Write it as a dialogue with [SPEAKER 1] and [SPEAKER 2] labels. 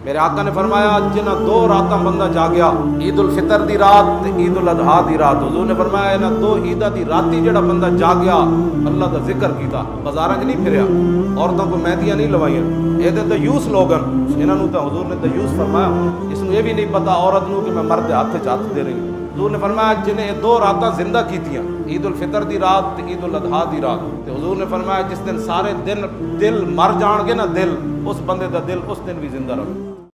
[SPEAKER 1] मेरे आका ने फरमाया जिन्हें 2 रात बंदा जागया, ईद उल फितर दी रात, ईद उल अजहा दी रात। हुजूर ने फरमाया इन्हां 2 ईदा दी राती जेड़ा बंदा जागया, अल्लाह दा जिक्र कीता, बाजारां च नहीं फिरया, औरतों को मेहंदियां नहीं लवाइयां, ये तो दयूस लोग हैं, इन्होंने तो हुजूर ने दयूस फरमाया। इसनूं ये भी नहीं पता औरत नूं कि मैं मर्द दे हत्थ च हत्थ दे रही। हुजूर ने फरमाया जिन्हें 2 रात जिंदा कीतियां, ईद उल फितर दी रात, ईद उल अजहा दी रात। तो हुजूर ने फरमाया जिस दिन सारे दिन दिल मर जाणगे ना, दिल उस बंदे दा दिल उस दिन भी जिंदा रहे।